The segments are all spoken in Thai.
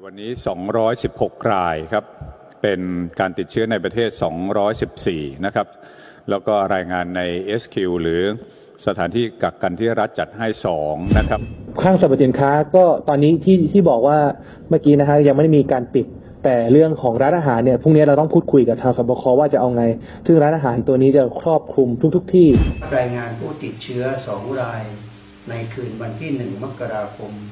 วันนี้216รายครับเป็นการติดเชื้อในประเทศ214นะครับแล้วก็รายงานใน SQ หรือสถานที่กักกันที่รัฐจัดให้2นะครับห้างสรรพสินค้าก็ตอนนี้ที่บอกว่าเมื่อกี้นะฮะยังไม่ได้มีการปิดแต่เรื่องของร้านอาหารเนี่ยพรุ่งนี้เราต้องพูดคุยกับทางสบคว่าจะเอาไงซึ่งร้านอาหารตัวนี้จะครอบคลุมทุกที่รายงานผู้ติดเชื้อ2รายในคืนวันที่1 มกราคม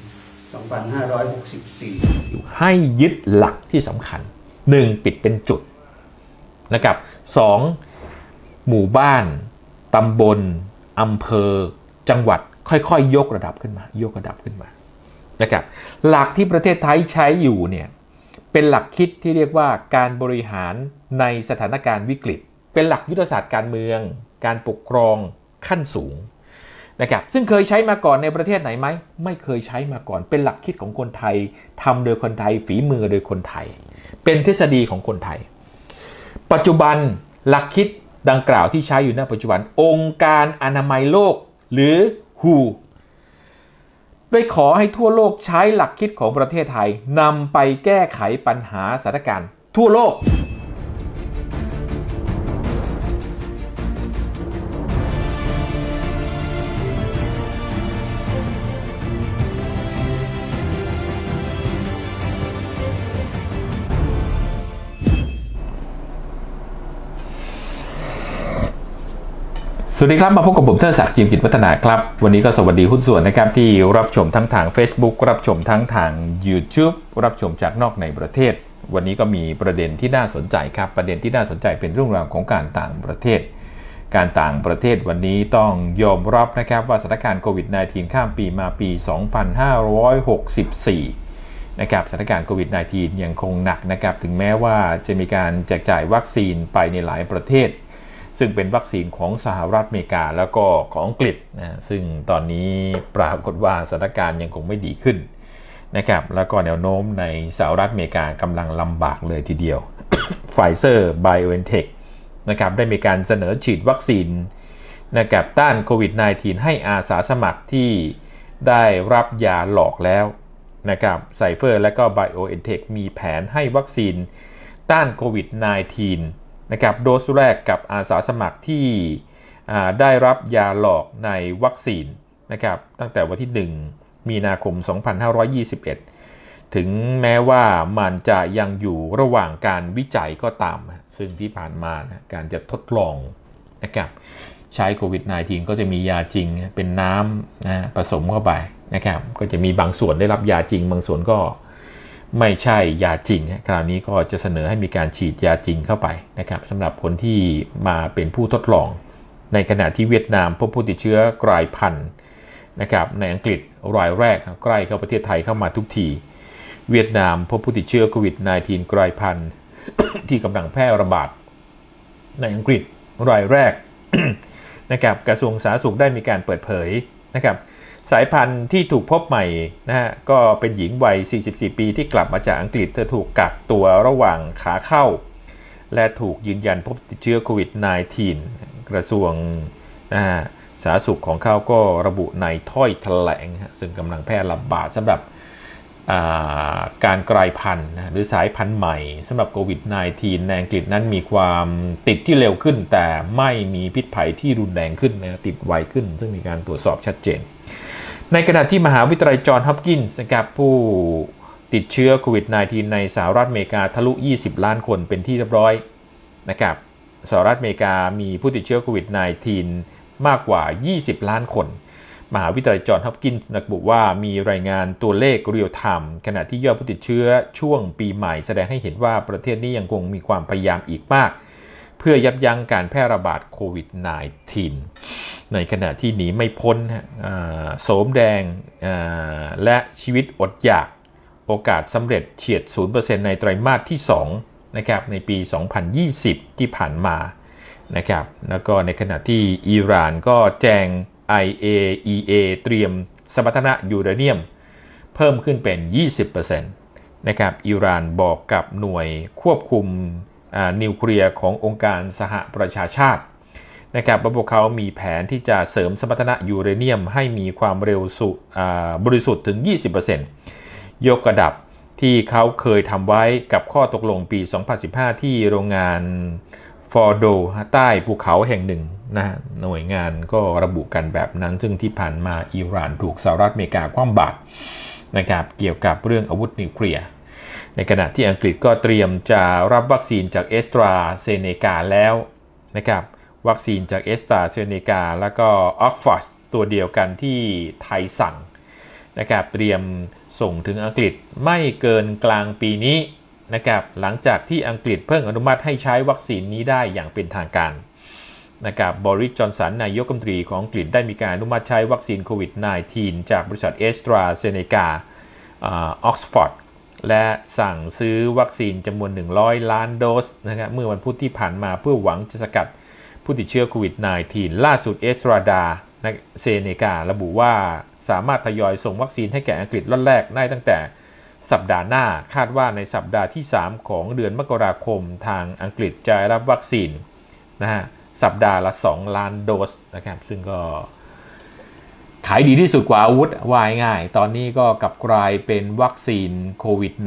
2564 ให้ยึดหลักที่สำคัญ1ปิดเป็นจุดนะครับ2หมู่บ้านตำบลอำเภอจังหวัดค่อยๆยกระดับขึ้นมานะครับหลักที่ประเทศไทยใช้อยู่เนี่ยเป็นหลักคิดที่เรียกว่าการบริหารในสถานการณ์วิกฤตเป็นหลักยุทธศาสตร์การเมืองการปกครองขั้นสูงนะครับซึ่งเคยใช้มาก่อนในประเทศไหนไหมไม่เคยใช้มาก่อนเป็นหลักคิดของคนไทยทำโดยคนไทยฝีมือโดยคนไทยเป็นทฤษฎีของคนไทยปัจจุบันหลักคิดดังกล่าวที่ใช้อยู่ณปัจจุบันองค์การอนามัยโลกหรือ WHO ได้ขอให้ทั่วโลกใช้หลักคิดของประเทศไทยนำไปแก้ไขปัญหาสถานการณ์ทั่วโลกสวัสดีครับมาพบกับผมเทิดศักดิ์ จิมกิจวัฒนาครับวันนี้ก็สวัสดีหุ้นส่วนนะครับที่รับชมทั้งทาง Facebook รับชมทั้งทาง YouTube รับชมจากนอกในประเทศวันนี้ก็มีประเด็นที่น่าสนใจครับประเด็นที่น่าสนใจเป็นเรื่องราวของการต่างประเทศการต่างประเทศวันนี้ต้องยอมรับนะครับว่าสถานการณ์โควิด -19 ข้ามปีมาปี 2564 นะครับสถานการณ์โควิด -19 ยังคงหนักนะครับถึงแม้ว่าจะมีการแจกจ่ายวัคซีนไปในหลายประเทศซึ่งเป็นวัคซีนของสหรัฐอเมริกาแล้วก็ของอังกฤษนะซึ่งตอนนี้ปรากฏว่าสถานการณ์ยังคงไม่ดีขึ้นนะครับแล้วก็แนวโน้มในสหรัฐอเมริกากำลังลำบากเลยทีเดียว Pfizer BioNTech นะครับได้มีการเสนอฉีดวัคซีนนะครับต้านโควิด -19 ให้อาสาสมัครที่ได้รับยาหลอกแล้วนะครับ Pfizer และก็ BioNTech มีแผนให้วัคซีนต้านโควิด -19นะครับโดสแรกกับอาสาสมัครที่ได้รับยาหลอกในวัคซีนนะครับตั้งแต่วันที่1 มีนาคม 2521 ถึงแม้ว่ามันจะยังอยู่ระหว่างการวิจัยก็ตามซึ่งที่ผ่านมาการจะทดลองนะครับใช้โควิด -19 ก็จะมียาจริงเป็นน้ำนะผสมเข้าไปนะครับก็จะมีบางส่วนได้รับยาจริงบางส่วนก็ไม่ใช่ยาจริงคราวนี้ก็จะเสนอให้มีการฉีดยาจริงเข้าไปนะครับสำหรับคนที่มาเป็นผู้ทดลองในขณะที่เวียดนามพบผู้ติดเชื้อกลายพันธุ์นะครับในอังกฤษรายแรกใกล้เข้าประเทศไทยเข้ามาทุกทีเวียดนามพบผู้ติดเชื้อโควิด -19 กลายพันธุ์ ที่กำลังแพร่ระบาดในอังกฤษรายแรก นะครับกระทรวงสาธารณสุขได้มีการเปิดเผยนะครับสายพันธุ์ที่ถูกพบใหม่นะฮะก็เป็นหญิงวัย 44 ปีที่กลับมาจากอังกฤษเธอถูกกักตัวระหว่างขาเข้าและถูกยืนยันพบติดเชื้อโควิด -19 กระทรวงสาธารณสุขของเขาก็ระบุในถ้อยแถลงซึ่งกำลังแพร่ระบาดสำหรับการกลายพันธุ์หรือสายพันธุ์ใหม่สำหรับโควิด -19 ในอังกฤษนั้นมีความติดที่เร็วขึ้นแต่ไม่มีพิษภัยที่รุนแรงขึ้นนะติดไวขึ้นซึ่งมีการตรวจสอบชัดเจนในขณะที่มหาวิทยาลัยจอห์นฮอปกินส์นะครับผู้ติดเชื้อโควิด -19 ในสหรัฐอเมริกาทะลุ 20 ล้านคนเป็นที่เรียบร้อยนะครับสหรัฐอเมริกามีผู้ติดเชื้อโควิด -19 มากกว่า 20 ล้านคนมหาวิทยาลัยจอห์นฮอปกินส์ระบุว่ามีรายงานตัวเลขเรียลไทม์ขณะที่ยอดผู้ติดเชื้อช่วงปีใหม่แสดงให้เห็นว่าประเทศนี้ยังคงมีความพยายามอีกมากเพื่อยับยั้งการแพร่ระบาดโควิด -19 ในขณะที่หนีไม่พ้นโสมแดงและชีวิตอดอยากโอกาสสำเร็จเฉียด 0% ในไตรมาสที่2นะครับในปี 2020 ที่ผ่านมานะครับแล้วก็ในขณะที่อิหร่านก็แจ้ง IAEA เตรียมสมรรถนะยูเรเนียมเพิ่มขึ้นเป็น 20% นะครับอิหร่านบอกกับหน่วยควบคุมนิวเคลียร์ขององค์การสหประชาชาตินะครับว่าพวกเขามีแผนที่จะเสริมสมรรถนะยูเรเนียมให้มีความเร็วบริสุทธิ์ถึง 20% ยกระดับที่เขาเคยทำไว้กับข้อตกลงปี 2015 ที่โรงงานฟอร์โดใต้ภูเขาแห่งหนึ่งนะหน่วยงานก็ระบุกันแบบนั้นซึ่งที่ผ่านมาอิหร่านถูกสหรัฐอเมริกาคว่ำบาตรนะครับเกี่ยวกับเรื่องอาวุธนิวเคลียร์ในขณะที่อังกฤษก็เตรียมจะรับวัคซีนจากแอสตราเซเนกาแล้วนะครับวัคซีนจากแอสตราเซเนกาแล้วก็ออกฟอร์ดตัวเดียวกันที่ไทยสั่งนะครับเตรียมส่งถึงอังกฤษไม่เกินกลางปีนี้นะครับหลังจากที่อังกฤษเพิ่งอนุมัติให้ใช้วัคซีนนี้ได้อย่างเป็นทางการนะครับบริส จอนสันนายกรัฐมนตรีของอังกฤษได้มีการอนุมัติใช้วัคซีนโควิด -19 จากบริษัทแอสตราเซเนกาออกซฟอร์ดและสั่งซื้อวัคซีนจำนวน100 ล้านโดสนะครับเมื่อวันพุธที่ผ่านมาเพื่อหวังจะสกัดผู้ติดเชื้อโควิด -19 ล่าสุดแอสตราเซเนการะบุว่าสามารถทยอยส่งวัคซีนให้แก่อังกฤษล็อตแรกได้ตั้งแต่สัปดาห์หน้าคาดว่าในสัปดาห์ที่3ของเดือนมกราคมทางอังกฤษจะรับวัคซีนนะฮะสัปดาห์ละ2 ล้านโดสนะครับซึ่งก็ขายดีที่สุดกว่าอาวุธว่าง่ายตอนนี้ก็กลับกลายเป็นวัคซีนโควิด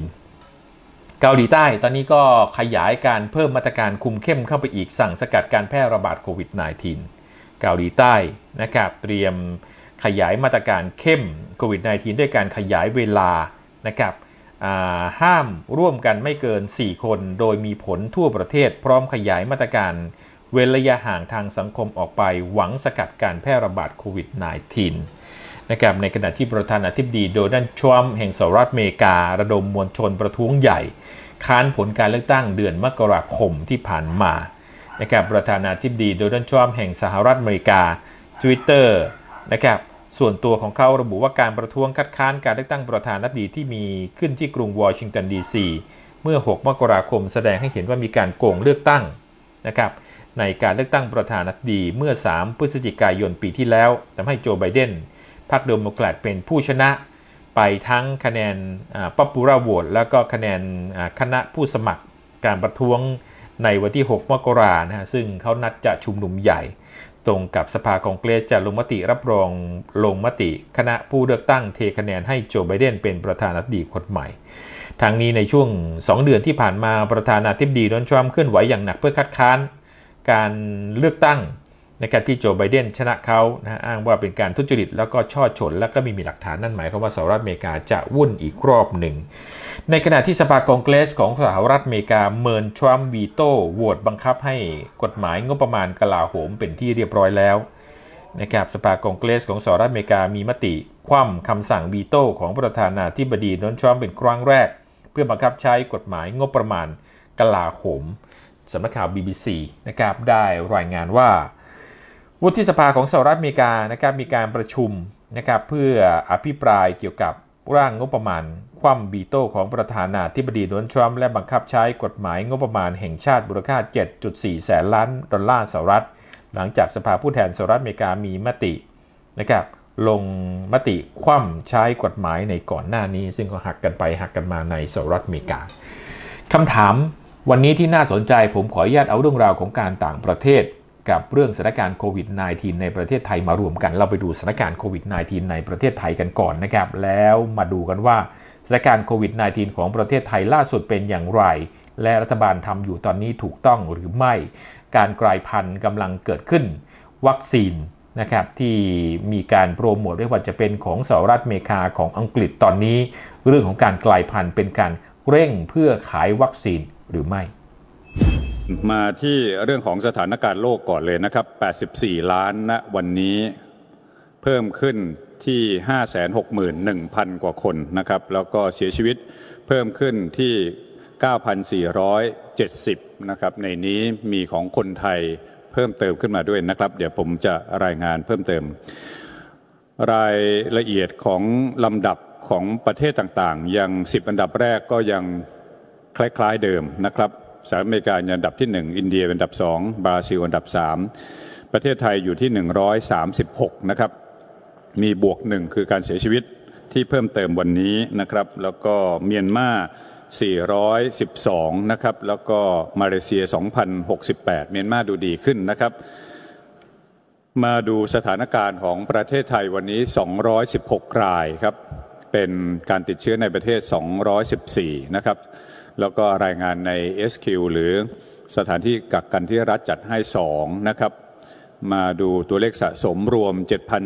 -19 เกาหลีใต้ตอนนี้ก็ขยายการเพิ่มมาตรการคุมเข้มเข้าไปอีกสั่งสกัดการแพร่ระบาดโควิด -19 เกาหลีใต้นะครับเตรียมขยายมาตรการเข้มโควิด -19 ด้วยการขยายเวลานะครับห้ามร่วมกันไม่เกิน4 คนโดยมีผลทั่วประเทศพร้อมขยายมาตรการเว้นระยะห่างทางสังคมออกไปหวังสกัดการแพร่ระบาดโควิด -19 นะครับในขณะที่ประธานาธิบดีโดนัลด์ทรัมป์แห่งสหรัฐอเมริการะดมมวลชนประท้วงใหญ่ค้านผลการเลือกตั้งเดือนมกราคมที่ผ่านมานะครับประธานาธิบดีโดนัลด์ทรัมป์แห่งสหรัฐอเมริกา Twitter นะครับส่วนตัวของเขาระบุว่าการประท้วงคัดค้านการเลือกตั้งประธานาธิบดีที่มีขึ้นที่กรุงวอชิงตันดีซีเมื่อ6 มกราคมแสดงให้เห็นว่ามีการโกงเลือกตั้งนะครับในการเลือกตั้งประธานาธิบดีเมื่อ3 พฤศจิกายนปีที่แล้วทำให้โจไบเดนพรรคเดโมแครตเป็นผู้ชนะไปทั้งคะแนนpopular vote แล้วก็คะแนนคณะผู้สมัครการประท้วงในวันที่6 มกราคมนะฮะซึ่งเขานัดจะชุมนุมใหญ่ตรงกับสภาคองเกรสจะลงมติรับรองลงมติคณะผู้เลือกตั้งเทคะแนนให้โจไบเดนเป็นประธานาธิบดีคนใหม่ทางนี้ในช่วง2 เดือนที่ผ่านมาประธานาธิบดีโดนัลด์ทรัมป์เคลื่อนไหวอย่างหนักเพื่อคัดค้านการเลือกตั้งในการที่โจไบเดนชนะเขานะอ้างว่าเป็นการทุจริตแล้วก็ช่อฉนแล้วก็มีหลักฐานนั่นหมายความว่าสหรัฐอเมริกาจะวุ่นอีกรอบหนึ่งในขณะที่สภาคองเกรสของสหรัฐอเมริกาเมินทรัมป์วีโต้โหวตบังคับให้กฎหมายงบประมาณกลาโหมเป็นที่เรียบร้อยแล้วนะครับสภาคองเกรสของสหรัฐอเมริกามีมติคว่ำคำสั่งวีโต้ของประธานาธิบดีโดนัลด์ทรัมป์เป็นครั้งแรกเพื่อบังคับใช้กฎหมายงบประมาณกลาโหมสำนักข่าว BBC นะครับได้รายงานว่าวุฒิสภาของสหรัฐอเมริกานะครับมีการประชุมนะครับเพื่ออภิปรายเกี่ยวกับร่างงบประมาณคว่ำวีโต้ของประธานาธิบดีโดนัลด์ทรัมป์และบังคับใช้กฎหมายงบประมาณแห่งชาติมูลค่า 7.4 แสนล้านดอลลาร์สหรัฐหลังจากสภาผู้แทนสหรัฐอเมริกามีมตินะครับลงมติคว่ำใช้กฎหมายในก่อนหน้านี้ซึ่งก็หักกันไปหักกันมาในสหรัฐอเมริกาคำถามวันนี้ที่น่าสนใจผมขออนุญาตเอาเรื่องราวของการต่างประเทศกับเรื่องสถานการณ์โควิด -19 ในประเทศไทยมารวมกันเราไปดูสถานการณ์โควิด -19 ในประเทศไทยกันก่อนนะครับแล้วมาดูกันว่าสถานการณ์โควิด -19 ของประเทศไทยล่าสุดเป็นอย่างไรและรัฐบาลทำอยู่ตอนนี้ถูกต้องหรือไม่การกลายพันธุ์กำลังเกิดขึ้นวัคซีนนะครับที่มีการโปรโมทไม่ว่าจะเป็นของสหรัฐอเมริกาของอังกฤษตอนนี้เรื่องของการกลายพันธุ์เป็นการเร่งเพื่อขายวัคซีนหรือไม่มาที่เรื่องของสถานการณ์โลกก่อนเลยนะครับ84 ล้านณวันนี้เพิ่มขึ้นที่ 561,000 กว่าคนนะครับแล้วก็เสียชีวิตเพิ่มขึ้นที่ 9,470 นะครับในนี้มีของคนไทยเพิ่มเติมขึ้นมาด้วยนะครับเดี๋ยวผมจะรายงานเพิ่มเติมรายละเอียดของลำดับของประเทศต่างๆยัง10 อันดับแรกก็ยังคล้ายๆเดิมนะครับสหรัฐอเมริกาอันดับที่1อินเดียเป็นอันดับ2บราซิลอันดับ3ประเทศไทยอยู่ที่136นะครับมีบวก1คือการเสียชีวิตที่เพิ่มเติมวันนี้นะครับแล้วก็เมียนมา412นะครับแล้วก็มาเลเซีย 2,068 เมียนมาดูดีขึ้นนะครับมาดูสถานการณ์ของประเทศไทยวันนี้216 รายครับเป็นการติดเชื้อในประเทศ214นะครับแล้วก็รายงานใน SQ หรือสถานที่กักกันที่รัฐจัดให้2นะครับมาดูตัวเลขสะสมรวม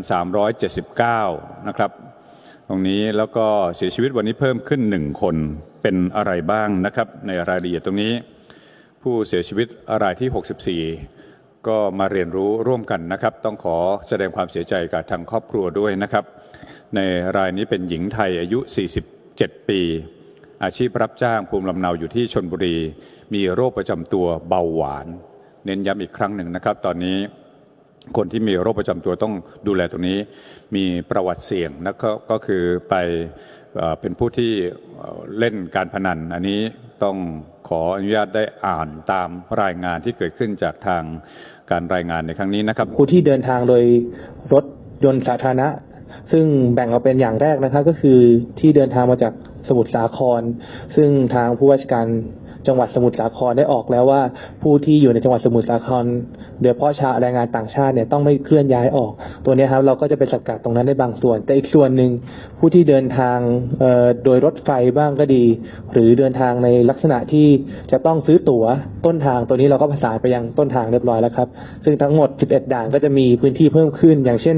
7,379 นะครับตรงนี้แล้วก็เสียชีวิตวันนี้เพิ่มขึ้น1คนเป็นอะไรบ้างนะครับในรายละเอียดตรงนี้ผู้เสียชีวิตรายที่64ก็มาเรียนรู้ร่วมกันนะครับต้องขอแสดงความเสียใจกับทางครอบครัวด้วยนะครับในรายนี้เป็นหญิงไทยอายุ47ปีอาชีพรับจ้างภูมิลำเนาอยู่ที่ชลบุรีมีโรคประจำตัวเบาหวานเน้นย้ำอีกครั้งหนึ่งนะครับตอนนี้คนที่มีโรคประจำตัวต้องดูแลตรงนี้มีประวัติเสี่ยงนะก็คือไปเป็นผู้ที่เล่นการพนันอันนี้ต้องขออนุญาตได้อ่านตามรายงานที่เกิดขึ้นจากทางการรายงานในครั้งนี้นะครับผู้ที่เดินทางโดยรถยนต์สาธารณะซึ่งแบ่งออกเป็นอย่างแรกนะครับก็คือที่เดินทางมาจากสมุทรสาครซึ่งทางผู้ว่าราชการจังหวัดสมุทรสาครได้ออกแล้วว่าผู้ที่อยู่ในจังหวัดสมุทรสาครโดยเฉพาะแรงงานต่างชาติเนี่ยต้องไม่เคลื่อนย้ายออกตัวนี้ครับเราก็จะไปสกัดตรงนั้นได้บางส่วนแต่อีกส่วนหนึ่งผู้ที่เดินทางโดยรถไฟบ้างก็ดีหรือเดินทางในลักษณะที่จะต้องซื้อตั๋วต้นทางตัวนี้เราก็ประสานไปยังต้นทางเรียบร้อยแล้วครับซึ่งทั้งหมด11ด่านก็จะมีพื้นที่เพิ่มขึ้นอย่างเช่น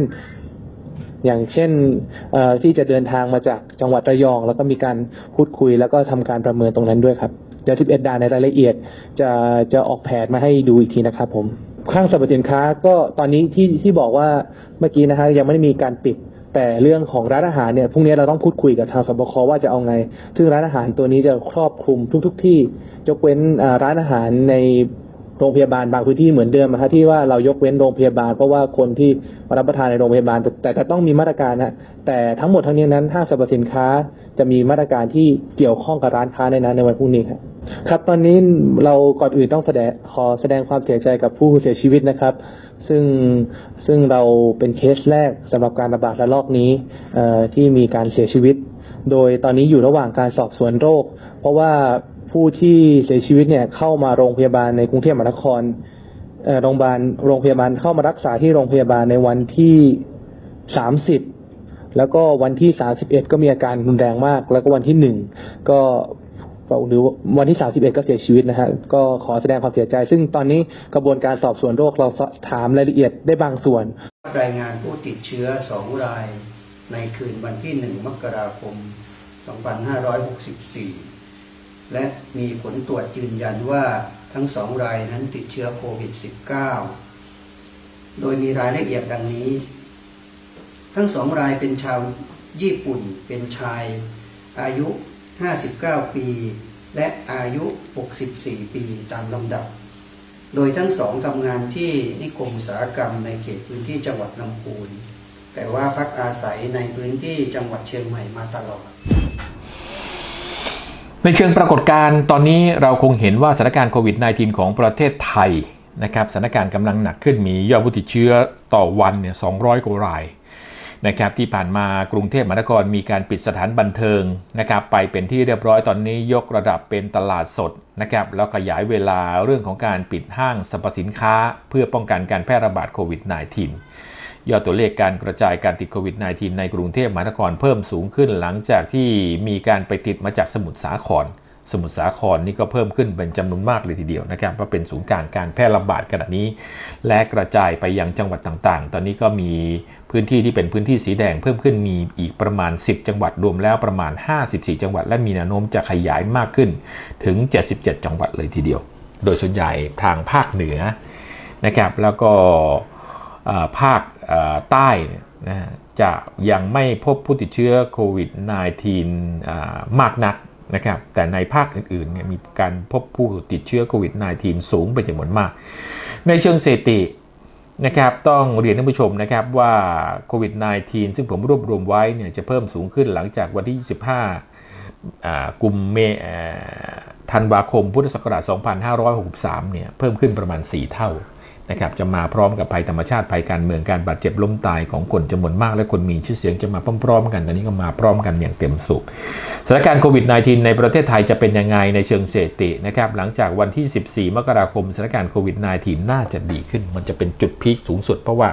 ที่จะเดินทางมาจากจังหวัดระยองแล้วก็มีการพูดคุยแล้วก็ทำการประเมินตรงนั้นด้วยครับเดี๋ยว11ด่านในรายละเอียดจะออกแผนมาให้ดูอีกทีนะครับผมห้างสรรพสินค้าก็ตอนนี้ที่บอกว่าเมื่อกี้นะฮะยังไม่ได้มีการปิดแต่เรื่องของร้านอาหารเนี่ยพรุ่งนี้เราต้องพูดคุยกับทางสบคว่าจะเอาไงซึ่งร้านอาหารตัวนี้จะครอบคลุมทุกที่ยกเว้นร้านอาหารในโรงพยาบาลบางพื้นที่เหมือนเดิมที่ว่าเรายกเว้นโรงพยาบาลเพราะว่าคนที่มารับประทานในโรงพยาบาลแต่ก็ต้องมีมาตรการนะแต่ทั้งหมดทั้งนี้นั้นห้างสรรพสินค้าจะมีมาตรการที่เกี่ยวข้องกับร้านค้าในนั้นในวันพรุ่งนี้ครับตอนนี้เราก่อนอื่นต้องขอแสดงความเสียใจกับผู้เสียชีวิตนะครับซึ่งเราเป็นเคสแรกสำหรับการระบาดระลอกนี้ที่มีการเสียชีวิตโดยตอนนี้อยู่ระหว่างการสอบสวนโรคเพราะว่าผู้ที่เสียชีวิตเนี่ยเข้ามาโรงพยาบาลในกรุงเทพมหานครโรงพยาบาลเข้ามารักษาที่โรงพยาบาลในวันที่30แล้วก็วันที่31ก็มีอาการรุนแรงมากแล้วก็วันที่1ก็หรือวันที่31ก็เสียชีวิตนะฮะก็ขอแสดงความเสียใจซึ่งตอนนี้กระบวนการสอบสวนโรคเราถามรายละเอียดได้บางส่วนรายงานผู้ติดเชื้อ2รายในคืนวันที่1มกราคม2564และมีผลตรวจยืนยันว่าทั้ง2รายนั้นติดเชื้อโควิด -19 โดยมีรายละเอียดดังนี้ทั้ง2รายเป็นชาวญี่ปุ่นเป็นชายอายุ59ปีและอายุ64ปีตามลำดับโดยทั้งสองทำงานที่นิคมอุตสาหกรรมในเขตพื้นที่จังหวัดลำพูนแต่ว่าพักอาศัยในพื้นที่จังหวัดเชียงใหม่มาตลอดในเชิงปรากฏการณ์ตอนนี้เราคงเห็นว่าสถานการณ์โควิด -19 ของประเทศไทยนะครับสถานการณ์กำลังหนักขึ้นมียอดผู้ติดเชื้อต่อวันเนี่ย200 กว่ารายนะครับที่ผ่านมากรุงเทพมหานครมีการปิดสถานบันเทิงนะครับไปเป็นที่เรียบร้อยตอนนี้ยกระดับเป็นตลาดสดนะครับแล้วขยายเวลาเรื่องของการปิดห้างสรรพสินค้าเพื่อป้องกันการแพร่ระบาดโควิด -19 ยอดตัวเลขการกระจายการติดโควิด -19 ในกรุงเทพมหานครเพิ่มสูงขึ้นหลังจากที่มีการไปติดมาจากสมุทรสาครนี่ก็เพิ่มขึ้นเป็นจำนวนมากเลยทีเดียวนะครับว่าเป็นศูนย์กลางการแพร่ระบาดขณะนี้และกระจายไปยังจังหวัดต่างๆตอนนี้ก็มีพื้นที่ที่เป็นพื้นที่สีแดงเพิ่มขึ้นมีอีกประมาณ10จังหวัดรวมแล้วประมาณ54จังหวัดและมีแนวโน้มจะขยายมากขึ้นถึง77จังหวัดเลยทีเดียวโดยส่วนใหญ่ทางภาคเหนือนะครับแล้วก็ภาคใต้นะจะยังไม่พบผู้ติดเชื้อโควิด -19 มากนักนะครับแต่ในภาคอื่นๆเนี่ยมีการพบผู้ติดเชื้อโควิด -19 สูงเป็นจำนวนมากในเชิงสถิตินะครับต้องเรียนท่านผู้ชมนะครับว่าโควิด -19 ซึ่งผมรวบรวมไว้เนี่ยจะเพิ่มสูงขึ้นหลังจากวันที่25ธันวาคมพุทธศักราช2563เนี่ยเพิ่มขึ้นประมาณ4เท่านะครับจะมาพร้อมกับภัยธรรมชาติภัยการเมืองการบาดเจ็บล้มตายของคนจำนวนมากและคนมีชื่อเสียงจะมาพร้อมๆกันตอนนี้ก็มาพร้อมกันอย่างเต็มสูบสถานการณ์โควิด -19 ในประเทศไทยจะเป็นยังไงในเชิงสถิตินะครับหลังจากวันที่14มกราคมสถานการณ์โควิด -19 น่าจะดีขึ้นมันจะเป็นจุดพีคสูงสุดเพราะว่า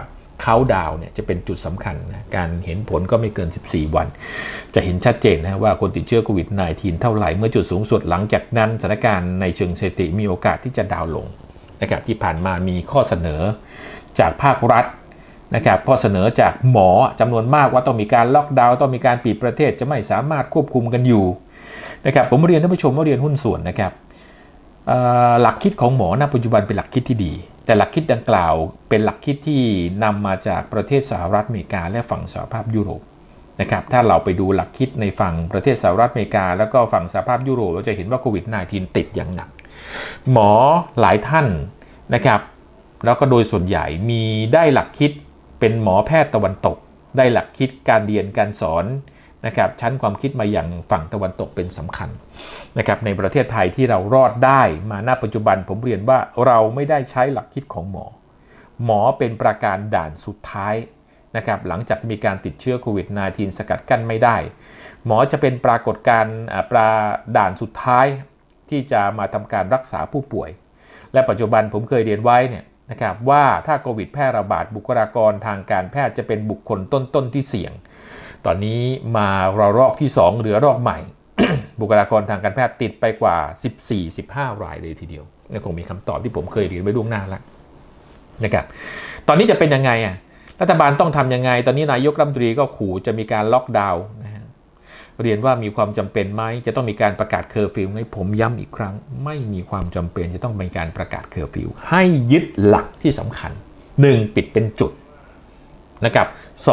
เขาดาวเนี่ยจะเป็นจุดสำคัญนะการเห็นผลก็ไม่เกิน14วันจะเห็นชัดเจนนะว่าคนติดเชื้อโควิด -19 เท่าไหร่เมื่อจุดสูงสุดหลังจากนั้นสถานการณ์ในเชิงสถิติมีโอกาสที่จะดาวลงนะครับที่ผ่านมามีข้อเสนอจากภาครัฐนะครับข้อเสนอจากหมอจำนวนมากว่าต้องมีการล็อกดาวน์ต้องมีการปิดประเทศจะไม่สามารถควบคุมกันอยู่นะครับผมเรียนท่านผู้ชมว่าเรียนหุ้นส่วนนะครับหลักคิดของหมอณปัจจุบันเป็นหลักคิดที่ดีแต่หลักคิดดังกล่าวเป็นหลักคิดที่นำมาจากประเทศสหรัฐอเมริกาและฝั่งสหภาพยุโรปนะครับถ้าเราไปดูหลักคิดในฝั่งประเทศสหรัฐอเมริกาแล้วก็ฝั่งสหภาพยุโรปเราจะเห็นว่าโควิด -19 ติดอย่างหนักหมอหลายท่านนะครับแล้วก็โดยส่วนใหญ่มีได้หลักคิดเป็นหมอแพทย์ตะวันตกได้หลักคิดการเรียนการสอนนะครับชั้นความคิดมาอย่างฝั่งตะวันตกเป็นสำคัญนะครับในประเทศไทยที่เรารอดได้มาณปัจจุบันผมเรียนว่าเราไม่ได้ใช้หลักคิดของหมอเป็นประการด่านสุดท้ายนะครับหลังจากมีการติดเชื้อโควิด -19 สกัดกั้นไม่ได้หมอจะเป็นปรากฏการณ์ด่านสุดท้ายที่จะมาทำการรักษาผู้ป่วยและปัจจุบันผมเคยเรียนไว้เนี่ยนะครับว่าถ้าโควิดแพร่ระบาดบุคลากรทางการแพทย์จะเป็นบุคคลต้นที่เสี่ยงตอนนี้มาระลอกที่2เหลือรอกใหม่ บุคลากรทางการแพทย์ติดไปกว่า 14-15 รายเลยทีเดียวนี่คงมีคำตอบที่ผมเคยเรียนไว้ล่วงหน้าแล้วนะครับตอนนี้จะเป็นยังไงรัฐบาลต้องทำยังไงตอนนี้นายกรัฐมนตรีก็ขู่จะมีการล็อกดาวน์นะฮะเรียนว่ามีความจำเป็นไหมจะต้องมีการประกาศเคอร์ฟิวไหมผมย้ำอีกครั้งไม่มีความจำเป็นจะต้องมีการประกาศเคอร์ฟิวให้ยึดหลักที่สำคัญ 1. ปิดเป็นจุดนะครับ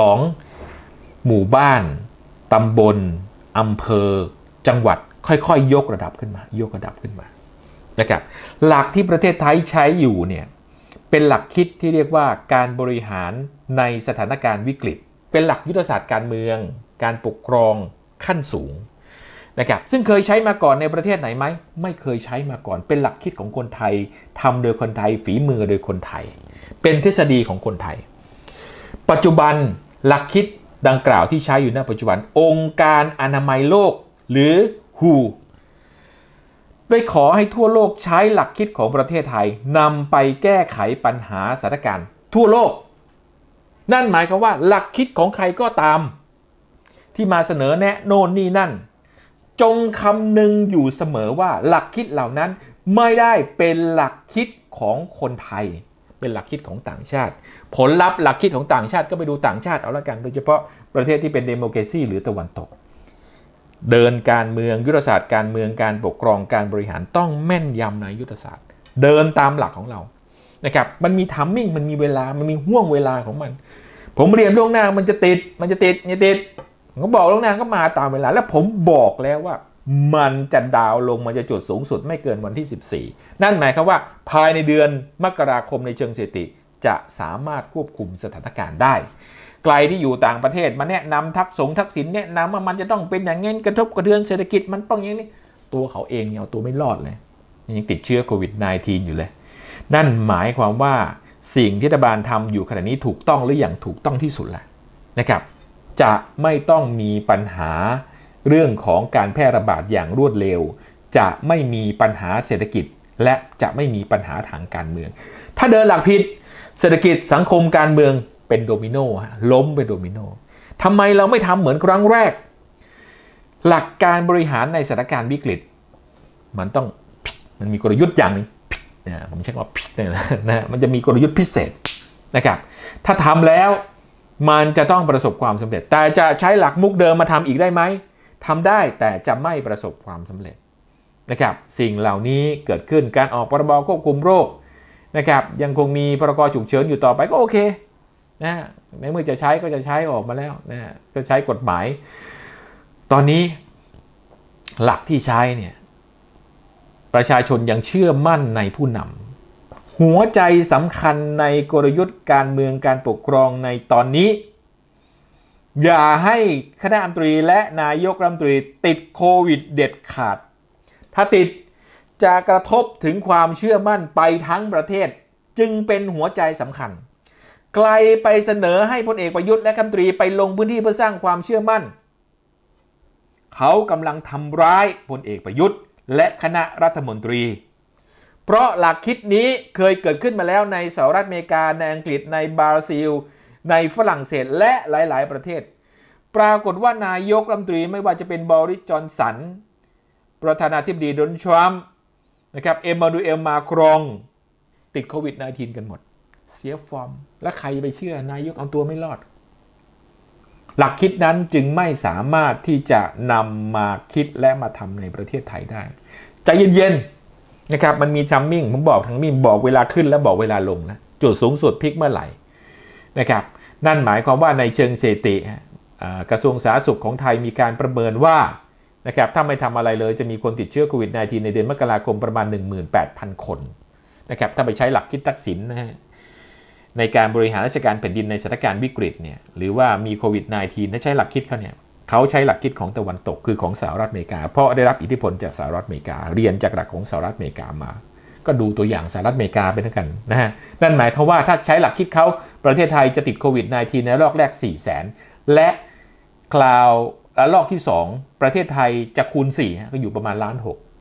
2. หมู่บ้านตำบลอำเภอจังหวัดค่อยๆยกระดับขึ้นมานะครับหลักที่ประเทศไทยใช้อยู่เนี่ยเป็นหลักคิดที่เรียกว่าการบริหารในสถานการณ์วิกฤตเป็นหลักยุทธศาสตร์การเมืองการปกครองขั้นสูงนะครับซึ่งเคยใช้มาก่อนในประเทศไหนไหมไม่เคยใช้มาก่อนเป็นหลักคิดของคนไทยทำโดยคนไทยฝีมือโดยคนไทยเป็นทฤษฎีของคนไทยปัจจุบันหลักคิดดังกล่าวที่ใช้อยู่ณปัจจุบันองค์การอนามัยโลกหรือ WHO ได้ขอให้ทั่วโลกใช้หลักคิดของประเทศไทยนำไปแก้ไขปัญหาสถานการณ์ทั่วโลกนั่นหมายความว่าหลักคิดของใครก็ตามที่มาเสนอแนะโน่นนี่นั่นจงคำนึงอยู่เสมอว่าหลักคิดเหล่านั้นไม่ได้เป็นหลักคิดของคนไทยเป็นหลักคิดของต่างชาติผลลัพธ์หลักคิดของต่างชาติก็ไปดูต่างชาติเอาละกันโดยเฉพาะประเทศที่เป็นเดโมแครซีหรือตะวันตกเดินการเมืองยุทธศาสตร์การเมืองการปกครองการบริหารต้องแม่นยำในยุทธศาสตร์เดินตามหลักของเรานะครับมันมีทัมมิ่งมันมีเวลามันมีห่วงเวลาของมันผมเรียนล่วงหน้ามันจะติดผมก็บอกล่วงหน้าก็มาตามเวลาแล้วผมบอกแล้วว่ามันจะดาวลงมันจะจุดสูงสุดไม่เกินวันที่14นั่นหมายความว่าภายในเดือนมกราคมในเชิงสถิติจะสามารถควบคุมสถานการณ์ได้ไกลที่อยู่ต่างประเทศมาแนะนำทักษิณแนะนำว่ามันจะต้องเป็นอย่างงี้กระทบกระเทือนเศรษฐกิจมันต้องอย่างนี้ตัวเขาเองเนี่ยเอาตัวไม่รอดเลยยังติดเชื้อโควิด -19 อยู่เลยนั่นหมายความว่าสิ่งที่รัฐบาลทำอยู่ขณะนี้ถูกต้องหรืออย่างถูกต้องที่สุดแล้วนะครับจะไม่ต้องมีปัญหาเรื่องของการแพร่ระบาดอย่างรวดเร็วจะไม่มีปัญหาเศรษฐกิจและจะไม่มีปัญหาทางการเมืองถ้าเดินหลักผิดเศรษฐกิจสังคมการเมืองเป็นโดมิโนล้มเป็นโดมิโนทำไมเราไม่ทำเหมือนครั้งแรกหลักการบริหารในสถานการณ์วิกฤตมันมีกลยุทธ์อย่างนึงผมใช้คำว่านะมันจะมีกลยุทธ์พิเศษนะครับถ้าทำแล้วมันจะต้องประสบความสำเร็จแต่จะใช้หลักมุกเดิมมาทำอีกได้ไหมทำได้แต่จะไม่ประสบความสำเร็จนะครับสิ่งเหล่านี้เกิดขึ้นการออกพรบควบคุมโรคนะครับยังคงมีพรกฉุกเฉินอยู่ต่อไปก็โอเคนะในเมื่อจะใช้ก็จะใช้ออกมาแล้วนะก็ใช้กฎหมายตอนนี้หลักที่ใช้เนี่ยประชาชนยังเชื่อมั่นในผู้นำหัวใจสำคัญในกลยุทธ์การเมืองการปกครองในตอนนี้อย่าให้คณะรัฐมนตรีและนายกรัฐมนตรีติดโควิดเด็ดขาดถ้าติดจะกระทบถึงความเชื่อมั่นไปทั้งประเทศจึงเป็นหัวใจสำคัญไกลไปเสนอให้พลเอกประยุทธ์และรัฐมนตรีไปลงพื้นที่เพื่อสร้างความเชื่อมั่นเขากำลังทำร้ายพลเอกประยุทธ์และคณะรัฐมนตรีเพราะหลักคิดนี้เคยเกิดขึ้นมาแล้วในสหรัฐอเมริกาในอังกฤษในบราซิลในฝรั่งเศสและหลายๆประเทศปรากฏว่านายกรัฐมนตรีไม่ว่าจะเป็นบอริส จอนสันประธานาธิบดีโดนัลด์ทรัมป์นะครับเอมานูเอล มาครองติดโควิด -19 กันหมดเสียฟอร์มและใครไปเชื่อนายกเอาตัวไม่รอดหลักคิดนั้นจึงไม่สามารถที่จะนำมาคิดและมาทำในประเทศไทยได้ใจเย็นๆนะครับมันมีทัมมิ่งผมบอกทั้งมีบอกเวลาขึ้นและบอกเวลาลงนะจุดสูงสุดพลิกเมื่อไหร่นะครับนั่นหมายความว่าในเชิงสถิติกระทรวงสาธารณสุขของไทยมีการประเมินว่านะครับถ้าไม่ทำอะไรเลยจะมีคนติดเชื้อโควิด -19 ในเดือนมกราคมประมาณ 18,000 คนนะครับถ้าไปใช้หลักคิดทักษิณนะฮะในการบริหารราชการแผ่นดินในสถานการณ์วิกฤตเนี่ยหรือว่ามีโควิด -19 ถ้าใช้หลักคิดเขาเนี่ยเขาใช้หลักคิดของตะวันตกคือของสหรัฐอเมริกาเพราะได้รับอิทธิพลจากสหรัฐอเมริกาเรียนจากหลักของสหรัฐอเมริกามาก็ดูตัวอย่างสหรัฐอเมริกาไปแล้วกันนะฮะนั่นหมายความว่าถ้าใช้หลักคิดเขาประเทศไทยจะติดโควิด -19 ในรอบแรก 400,000 และคราวรอบที่2ประเทศไทยจะคูณ4ก็อยู่ประมาณ1.6 ล้าน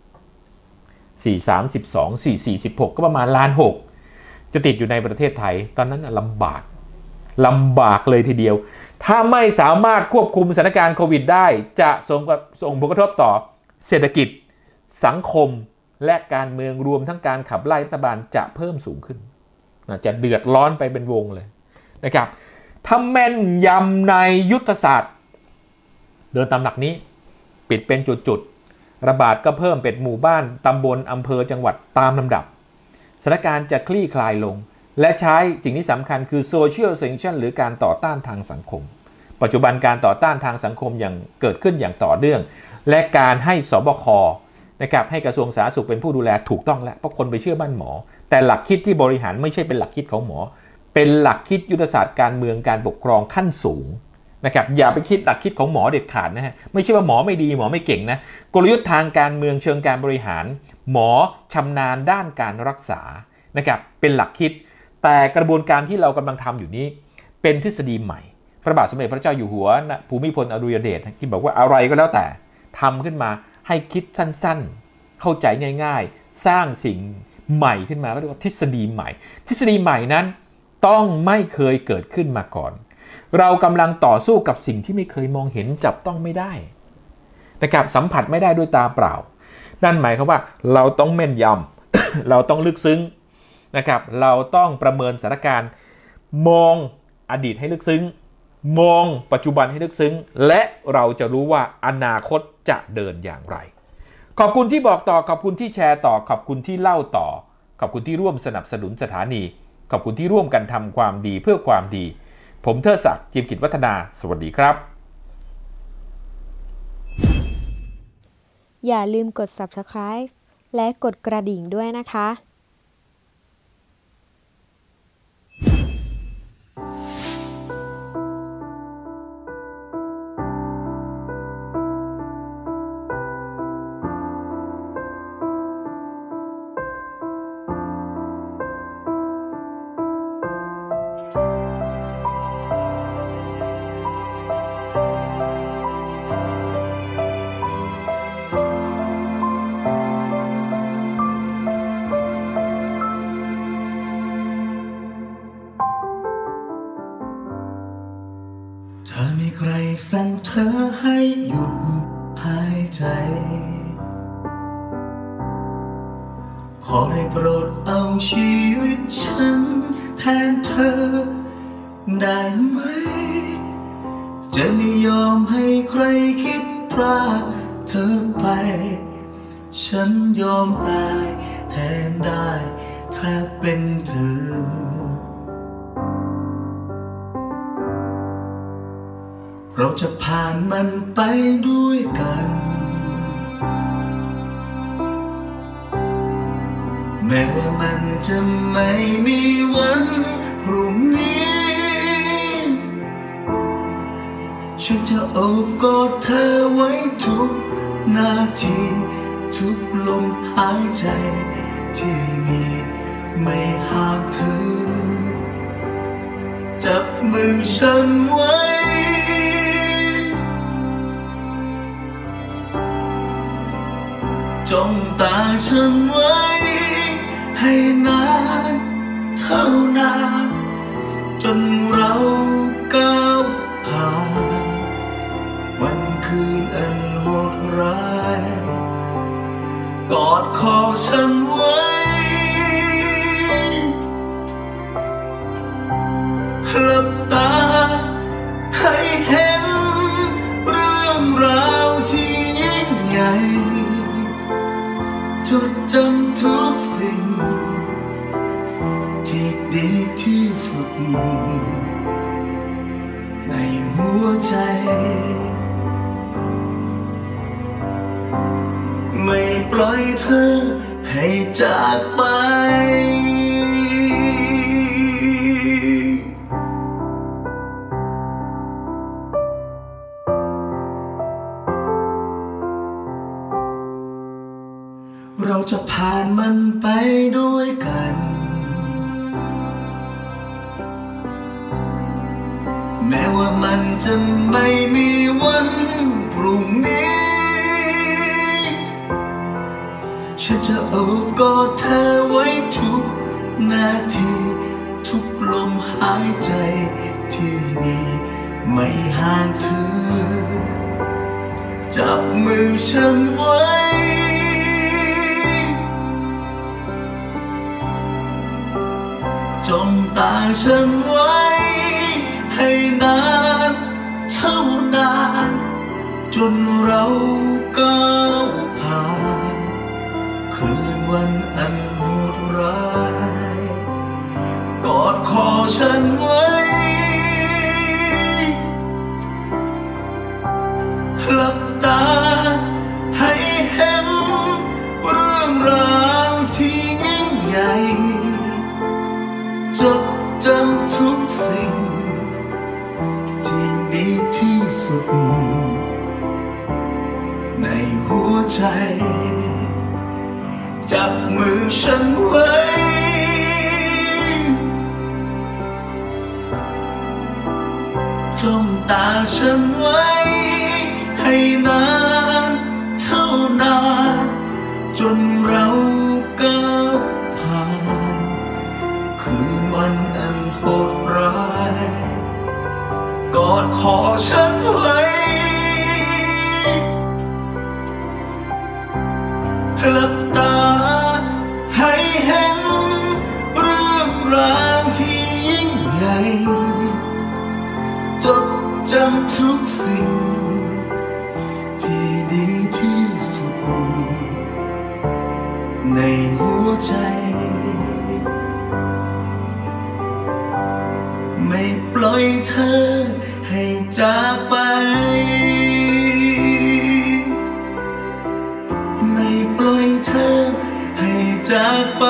4 3 12 4 4 16ก็ประมาณ1.6 ล้านจะติดอยู่ในประเทศไทยตอนนั้นลำบากเลยทีเดียวถ้าไม่สามารถควบคุมสถานการณ์โควิดได้จะส่งผลกระทบต่อเศรษฐกิจสังคมและการเมืองรวมทั้งการขับไล่รัฐบาลจะเพิ่มสูงขึ้นจะเดือดร้อนไปเป็นวงเลยนะครับถ้าแม่นยำในยุทธศาสตร์เดินตามหลักนี้ปิดเป็นจุดๆระบาดก็เพิ่มเป็นหมู่บ้านตำบลอำเภอจังหวัดตามลำดับสถานการณ์จะคลี่คลายลงและใช้สิ่งที่สำคัญคือ social sanction หรือการต่อต้านทางสังคมปัจจุบันการต่อต้านทางสังคมอย่างเกิดขึ้นอย่างต่อเนื่องและการให้สบคนะครับให้กระทรวงสาธารณสุขเป็นผู้ดูแลถูกต้องแล้วเพราะคนไปเชื่อมั่นหมอแต่หลักคิดที่บริหารไม่ใช่เป็นหลักคิดของหมอเป็นหลักคิดยุทธศาสตร์การเมืองการปกครองขั้นสูงนะครับอย่าไปคิดหลักคิดของหมอเด็ดขาดนะฮะไม่ใช่ว่าหมอไม่ดีหมอไม่เก่งนะกลยุทธ์ทางการเมืองเชิงการบริหารหมอชำนาญด้านการรักษานะครับเป็นหลักคิดแต่กระบวนการที่เรากำลังทำอยู่นี้เป็นทฤษฎีใหม่พระบาทสมเด็จพระเจ้าอยู่หัวภูมิพลอดุลยเดชที่บอกว่าอะไรก็แล้วแต่ทำขึ้นมาให้คิดสั้นๆเข้าใจง่ายๆสร้างสิ่งใหม่ขึ้นมาก็เรียกว่าทฤษฎีใหม่ทฤษฎีใหม่นั้นต้องไม่เคยเกิดขึ้นมาก่อนเรากำลังต่อสู้กับสิ่งที่ไม่เคยมองเห็นจับต้องไม่ได้นะครับสัมผัสไม่ได้ด้วยตาเปล่านั่นหมายความว่าเราต้องแม่นยำ เราต้องลึกซึ้งนะครับเราต้องประเมินสถานการณ์มองอดีตให้ลึกซึ้งมองปัจจุบันให้ลึกซึ้งและเราจะรู้ว่าอนาคตจะเดินอย่างไรขอบคุณที่บอกต่อขอบคุณที่แชร์ต่อขอบคุณที่เล่าต่อขอบคุณที่ร่วมสนับสนุนสถานีขอบคุณที่ร่วมกันทำความดีเพื่อความดีผมเทิดศักดิ์ จิมกิจวัฒนาสวัสดีครับอย่าลืมกด Subscribe และกดกระดิ่งด้วยนะคะใครสั่งเธอให้หยุดหายใจขอได้โปรดเอาชีวิตฉันแทนเธอได้ไหมจะไม่ยอมให้ใครคิดพรากเธอไปฉันยอมตายแทนได้ถ้าเป็นเธอเราจะผ่านมันไปด้วยกันแม้ว่ามันจะไม่มีวันพรุ่งนี้ฉันจะโอบกอดเธอไว้ทุกนาทีทุกลมหายใจที่มีไม่ห่างเธอจับมือฉันไว้จ้องตาฉันไว้ให้นานเท่านานจนเราก้าวผ่านวันคืนอันโหดร้ายกอดคอฉันไว้หลับตาให้เห็นเรื่องราวที่ยิ่งใหญ่จดจำทุกสิ่งที่ดีที่สุดในหัวใจไม่ปล่อยเธอให้จากไปเราจะผ่านมันไปด้วยกันแม้ว่ามันจะไม่มีวันพรุ่งนี้ฉันจะโอบกอดเธอไว้ทุกนาทีทุกลมหายใจที่มีไม่ห่างเธอจับมือฉันไว้จ้องตาฉันไว้ให้นานเท่านานจนเราก้าวผ่านคืนวันอันโหดร้ายกอดคอฉันไว้หลับตาให้เห็นเรื่องราวที่ยิ่งใหญ่จดจำทุกสิ่งที่ดีที่สุดในหัวใจจับมือฉันไว้จ้องตาฉันไว้ให้นานเท่านานจนเราก้าวผ่านคืนวันอันโหดร้ายกอดคอฉันไว้หลับตาให้เห็นเรื่องราวที่ยิ่งใหญ่จดจำทุกสิ่งที่ดีที่สุดในหัวใจไม่ปล่อยเธอให้จากไปไม่ปล่อยเธอให้จากไป